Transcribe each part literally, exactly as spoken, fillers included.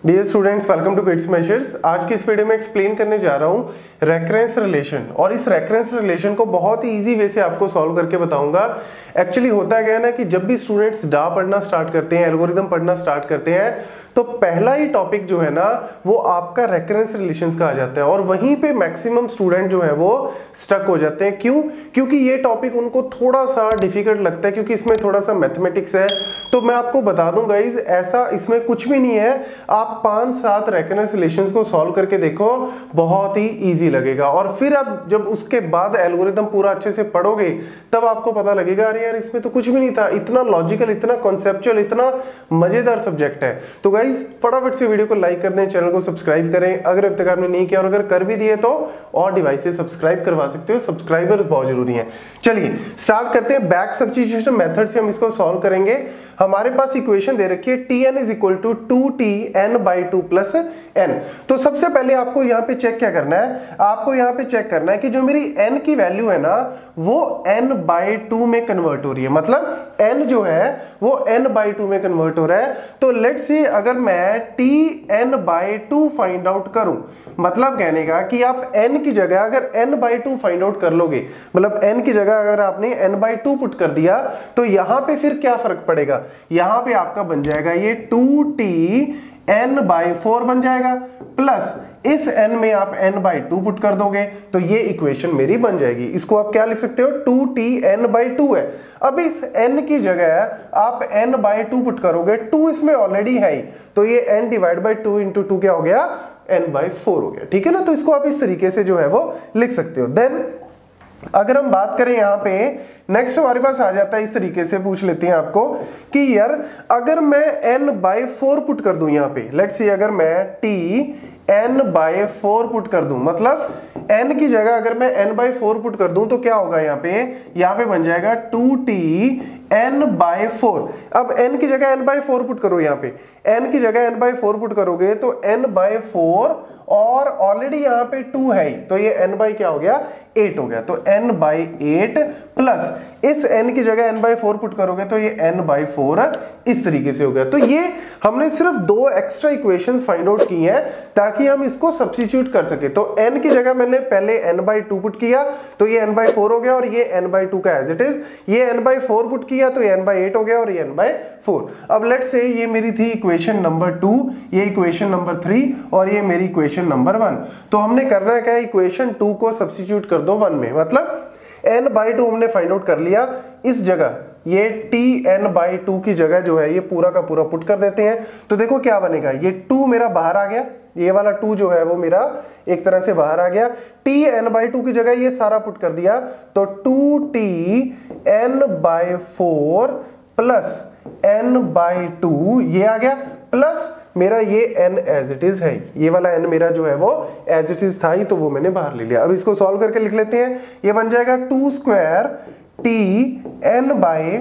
Dear students, welcome to kids measures. आज की इस वीडियो में एक्सप्लेन करने जा रहा हूँ रेकरेंस रिलेशन, और इस रेकरेंस रिलेशन को बहुत ही इजी वे से आपको सॉल्व करके बताऊंगा। एक्चुअली होता क्या है ना कि जब भी स्टूडेंट्स डा पढ़ना स्टार्ट करते हैं, एल्गोरिदम पढ़ना स्टार्ट करते हैं, तो पहला ही टॉपिक जो है ना वो आपका रेकरेंस रिलेशंस का आ जाता है, और वहीं पे मैक्सिमम स्टूडेंट जो है वो स्टक हो जाते हैं। क्यों? क्योंकि ये टॉपिक उनको थोड़ा सा डिफिकल्ट लगता है, क्योंकि इसमें थोड़ा सा मैथमेटिक्स है। तो मैं आपको बता दूं गाइज, ऐसा इसमें कुछ भी नहीं है। आप पांच सात रेकरेंस रिलेशंस को सॉल्व करके देखो, बहुत ही इजी लगेगा। और फिर आप जब उसके बाद एल्गोरिदम पूरा अच्छे से पढ़ोगे तब आपको पता लगेगा अरे यार इसमें तो कुछ भी नहीं था, इतना लॉजिकल, इतना कॉन्सेप्चुअल, इतना मजेदार सब्जेक्ट है। तो गाइज फटाफट से वीडियो को लाइक कर दें, चैनल को सब्सक्राइब करें अगर अब तक आपने नहीं किया, और अगर कर भी दिए तो और डिवाइस से सब्सक्राइब करवा सकते हो। सब्सक्राइबर बहुत जरूरी है। चलिए स्टार्ट करते हैं। बैक सब्स्टिट्यूशन मेथड से हम इसको सॉल्व करेंगे। हमारे पास इक्वेशन दे रखी है T N is equal to two T N by two plus N. तो सबसे पहले आपको यहाँ पे चेक क्या करना है, आपको यहाँ पे चेक करना है कि जो मेरी n की वैल्यू है ना वो n बाई टू में कन्वर्ट हो रही है। मतलब n जो है वो n बाई टू में कन्वर्ट हो रहा है। तो लेट्स से अगर मैं T N by two find out करूं, मतलब कहने का कि आप n की जगह अगर n by two find out कर लोगे, मतलब n की जगह अगर आपने n बाई टू पुट कर दिया, तो यहां पे फिर क्या फर्क पड़ेगा, यहां पे आपका बन जाएगा ये two T N by four बन जाएगा, प्लस इस n में आप n बाई टू पुट कर दोगे तो ये इक्वेशन मेरी बन जाएगी। इसको आप क्या लिख सकते हो, two T N by two है। अब इस n की जगह आप n बाई टू पुट करोगे, टू इसमें ऑलरेडी है ही, तो ये n divide by two into two क्या हो गया, n बाई फोर हो गया। ठीक है ना। तो इसको आप इस तरीके से जो है वो लिख सकते हो। देन अगर हम बात करें यहाँ पे, नेक्स्ट हमारे पास आ जाता है, इस तरीके से पूछ लेते हैं आपको कि यार अगर मैं n बाई फोर पुट कर दूं यहाँ पे, लेट्स सी अगर मैं t n by four put कर दूं, मतलब n की जगह अगर मैं n बाई फोर पुट कर दूं तो क्या होगा, यहाँ पे यहाँ पे बन जाएगा two T n by four. अब n की जगह n बाई फोर पुट करो, यहाँ पे n की जगह n बाई फोर पुट करोगे तो n बाई फोर, और ऑलरेडी यहाँ पे टू है ही, तो ये n बाई क्या हो गया, एट हो गया। तो n बाई एट प्लस इस n की जगह n बाई फोर पुट करोगे तो ये n बाई फोर इस तरीके से हो गया। तो ये हमने सिर्फ दो एक्स्ट्रा इक्वेशंस फाइंड आउट की हैं ताकि हम इसको सब्स्टिट्यूट कर सके। तो n की जगह मैंने पहले n बाई टू पुट किया तो ये n बाई फोर हो गया, और ये n बाई टू का एज इट इज। ये n बाई फोर पुट किया तो ये n बाई एट हो गया, और ये n बाई फोर। अब लेट्स से ये मेरी थी इक्वेशन नंबर टू, ये इक्वेशन नंबर थ्री, और ये मेरी इक्वेशन नंबर वन। तो हमने करना क्या है, इक्वेशन टू को सब्स्टिट्यूट कर दो वन में, मतलब n बाई टू हमने फाइंड आउट कर लिया। इस जगह ये टी एन बाई टू की जगह जो है ये पूरा का पूरा पुट कर देते हैं। तो देखो क्या बनेगा, ये टू मेरा बाहर आ गया, ये वाला टू जो है वो मेरा एक तरह से बाहर आ गया। टी एन बाई टू की जगह ये सारा पुट कर दिया, तो two T N by four plus N by two ये आ गया, प्लस मेरा ये n एज इट इज है, ये वाला n मेरा जो है वो एज इट इज था ही, तो वो मैंने बाहर ले लिया। अब इसको सॉल्व करके लिख लेते हैं। ये बन जाएगा two square T N by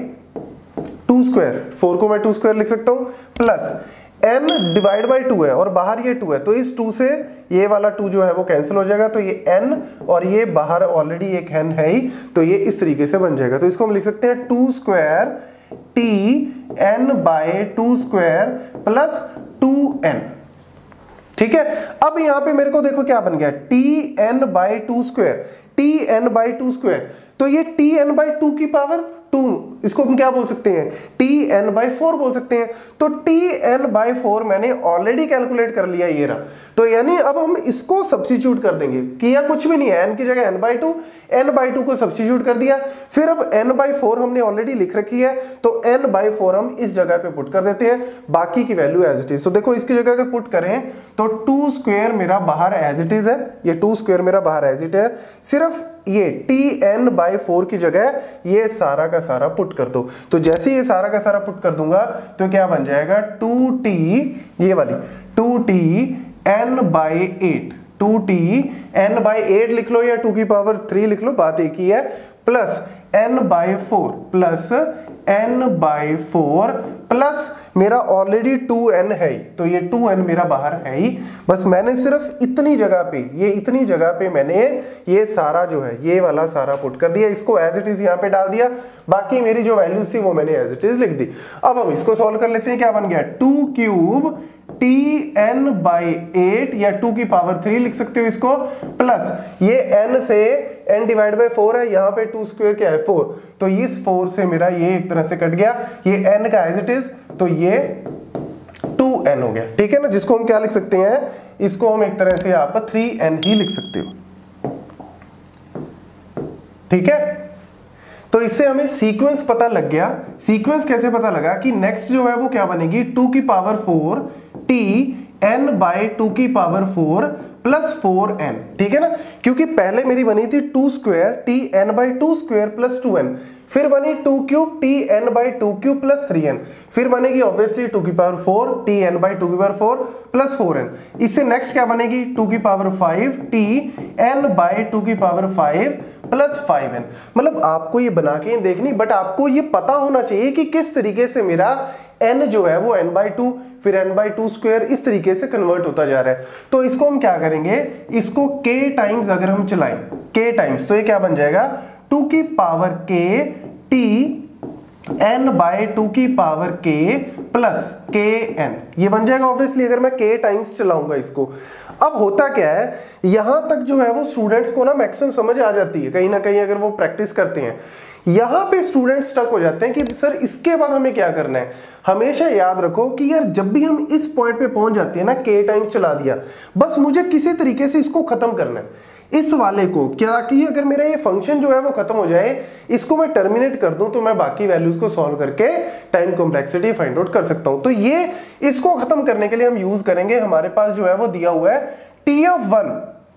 two square, four को मैं टू स्क्वायर लिख सकता हूँ, plus n divide by two है और बाहर ये टू है, तो इस टू से ये वाला टू जो है वो कैंसिल हो जाएगा, तो ये n और ये बाहर ऑलरेडी एक n है ही, तो ये इस तरीके से बन जाएगा। तो इसको हम लिख सकते हैं two square T N by two square plus two N. ठीक है। अब यहां पे मेरे को देखो क्या बन गया, T N by two square, T N by two square, तो ये टी एन बाई टू की पावर टू, इसको हम क्या बोल सकते हैं, टी एन बाई फोर बोल सकते हैं। तो टी एन बाई फोर मैंने ऑलरेडी कैलकुलेट कर लिया, ये रहा। तो यानी अब हम इसको सब्स्टिट्यूट कर देंगे, किया कुछ भी नहीं है, n की जगह n by two, n by two को सब्स्टिट्यूट कर दिया। फिर अब n बाई फोर हमने ऑलरेडी लिख रखी है, तो n बाई फोर हम इस जगह पे पुट कर देते हैं, बाकी की वैल्यू एज इट इज। तो देखो इसकी जगह अगर पुट करें तो टू स्क्वायर मेरा बाहर एज इट इज है, ये टू स्क्वायर मेरा बाहर एज इट है, सिर्फ ये टी एन बाई फोर की जगह ये सारा का सारा पुट कर दो। तो जैसे ये सारा का सारा पुट कर दूंगा तो क्या बन जाएगा, टू टी, ये वाली two T N by eight, two T N by eight लिख लो या टू की पावर थ्री लिख लो, बात एक ही है, plus N by four plus N by four plus मेरा ऑलरेडी टू एन है ही, तो ये टू एन मेरा बाहर है ही, बस मैंने सिर्फ इतनी जगह पे, ये इतनी जगह पे मैंने ये सारा जो है ये वाला सारा पुट कर दिया, इसको एज इट इज यहाँ पे डाल दिया, बाकी मेरी जो वैल्यूज थी वो मैंने एज इट इज लिख दी। अब हम इसको सॉल्व कर लेते हैं, क्या बन गया, two cube T N by eight या टू की पावर थ्री लिख सकते हो इसको, प्लस ये n से n डिवाइड बाई फोर है, यहाँ पे टू स्क्वायर क्या है फोर, तो इस फोर से मेरा ये एक तरह से कट गया, ये n का एज इट इज, तो ये टू एन हो गया, ठीक है ना, जिसको हम क्या लिख सकते हैं, इसको हम एक तरह से यहाँ पर थ्री एन ही लिख सकते हो, ठीक है। तो इससे हमें सीक्वेंस पता लग गया। सीक्वेंस कैसे पता लगा कि नेक्स्ट जो है वो क्या बनेगी, टू की power four T N by two की power four plus four N, ठीक है ना, क्योंकि पहले मेरी बनी थी two square T N by two square plus two N, फिर बनी two cube T N by two cube plus three N, फिर बनेगी ऑब्वियसली टू की power four T N by two की power four plus four N. इससे next क्या बनेगी, two की power five T N by two की power five plus five N. मतलब आपको ये बना के देखनी, बट आपको ये पता होना चाहिए कि किस तरीके से मेरा n जो है वो n बाई टू फिर n बाई टू स्क्वायर इस तरीके से कन्वर्ट होता जा रहा है। तो इसको हम क्या करेंगे, इसको k टाइम्स अगर हम चलाएं, k टाइम्स, तो ये क्या बन जाएगा, टू की power k t n by two की power k plus K N, ये बन जाएगा ऑब्वियसली अगर मैं k टाइम्स चलाऊंगा इसको। अब होता क्या है, यहां तक जो है वो स्टूडेंट्स को ना मैक्सिमम समझ आ जाती है कहीं ना कहीं अगर वो प्रैक्टिस करते हैं। यहां पे स्टूडेंट्स स्टक हो जाते हैं कि सर इसके बाद हमें क्या करना है। हमेशा याद रखो कि यार जब भी हम इस पॉइंट पे पहुंच जाते हैं ना, के टाइम्स चला दिया, बस मुझे किसी तरीके से इसको खत्म करना है इस वाले को, क्या कि अगर मेरा ये फंक्शन जो है वो खत्म हो जाए, इसको मैं टर्मिनेट कर दूं, तो मैं बाकी वैल्यूज को सॉल्व करके टाइम कॉम्प्लेक्सिटी फाइंड आउट कर सकता हूं। तो ये इसको खत्म करने के लिए हम यूज करेंगे, हमारे पास जो है वो दिया हुआ है T of one,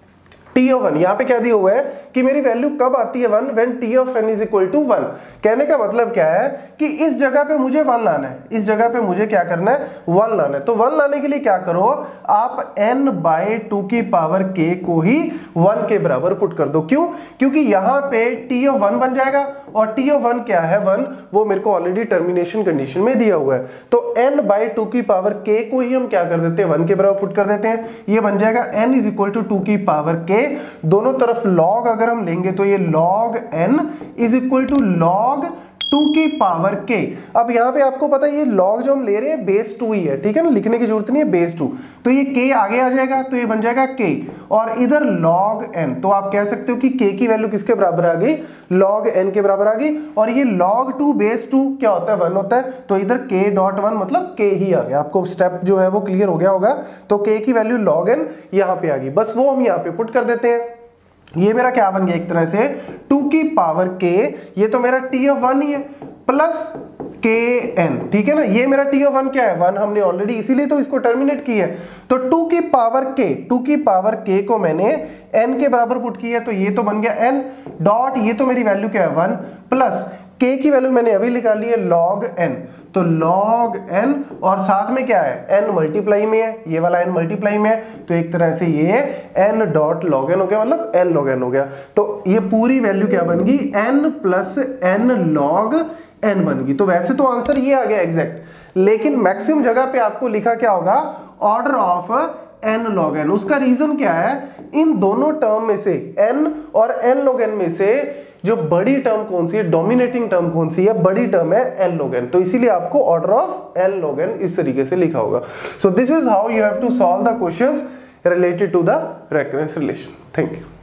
T of one, यहां पे क्या दिया हुआ है कि मेरी वैल्यू कब आती है one, when T of N is equal to one. कहने का मतलब क्या है कि इस जगह पे मुझे वन लाना है, इस जगह पे मुझे क्या करना है, वन लाना है। तो वन लाने के लिए क्या करो, आप n बाई टू की पावर k को ही वन के बराबर पुट कर दो। क्यों, क्योंकि यहां पे टी ऑफ वन बन जाएगा, और टी ऑफ वन क्या है, वन, वो मेरे को ऑलरेडी टर्मिनेशन कंडीशन में दिया हुआ है। तो n बाई टू की पावर k को ही हम क्या कर देते हैं, वन के बराबर पुट कर देते हैं। ये बन जाएगा n is equal to two की पावर k, दोनों तरफ log अगर हम लेंगे तो ये log n is equal to log two की पावर k। अब यहां पे आपको पता है ये log जो हम ले रहे हैं बेस टू ही है, ठीक है ना, लिखने की जरूरत नहीं है, बेस टू, तो ये k आगे आ जाएगा, तो ये बन जाएगा k, और इधर log n, तो आप कह सकते हो कि k की वैल्यू किसके बराबर आ गई, log n के बराबर आ गई, और ये log टू बेस टू क्या होता है, वन होता है, तो इधर k डॉट वन मतलब k ही आ गया। आपको स्टेप जो है वो क्लियर हो गया होगा। तो k की वैल्यू log n यहाँ पे आ गई, बस वो हम यहाँ पे पुट कर देते हैं। ये मेरा क्या बन गया, एक तरह से टू की पावर k, ये तो मेरा t ऑफ वन ही है, प्लस के एन, ठीक है ना, ये मेरा t ऑफ वन क्या है, वन, हमने ऑलरेडी इसीलिए तो इसको टर्मिनेट किया है। तो टू की पावर k, टू की पावर k को मैंने n के बराबर पुट किया, तो ये तो बन गया n डॉट, ये तो मेरी वैल्यू क्या है वन, प्लस k की वैल्यू मैंने अभी निकाली है log n, तो log n, और साथ में क्या है, n मल्टीप्लाई में है, ये वाला n मल्टीप्लाई में है, तो एक तरह से ये n डॉट log n हो गया, मतलब n log n हो गया। तो ये पूरी वैल्यू क्या बन गई, n plus n log n बन गई। तो वैसे तो आंसर ये आ गया एग्जैक्ट, लेकिन मैक्सिमम जगह पे आपको लिखा क्या होगा, order of n log n। उसका रीजन क्या है, इन दोनों टर्म में से n और n log n में से जो बड़ी टर्म कौन सी है, डोमिनेटिंग टर्म कौन सी है, बड़ी टर्म है n log n, तो इसीलिए आपको order of n log n इस तरीके से लिखा होगा। So this is how you have to solve the questions related to the recurrence relation. Thank you.